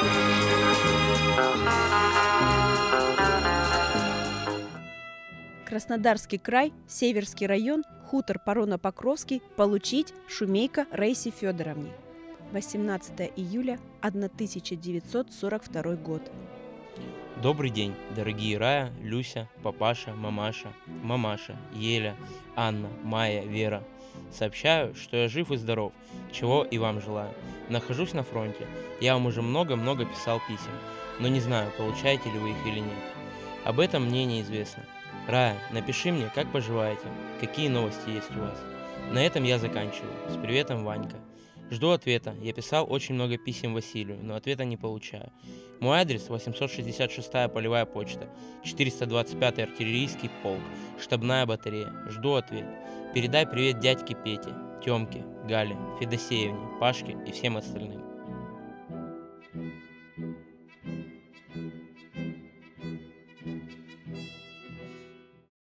Краснодарский край, Северский район, хутор Парона-Покровский, получить Шумейко Рейси Федоровне. 18 июля 1942 год. Добрый день, дорогие Рая, Люся, папаша, мамаша, мамаша, Еля, Анна, Майя, Вера. Сообщаю, что я жив и здоров, чего и вам желаю. Нахожусь на фронте. Я вам уже много-много писал писем, но не знаю, получаете ли вы их или нет. Об этом мне неизвестно. Рая, напиши мне, как поживаете, какие новости есть у вас. На этом я заканчиваю. С приветом, Ванька. Жду ответа. Я писал очень много писем Василию, но ответа не получаю. Мой адрес 866-я полевая почта, 425-й артиллерийский полк, штабная батарея. Жду ответ. Передай привет дядьке Пете, Тёмке, Гале, Федосеевне, Пашке и всем остальным.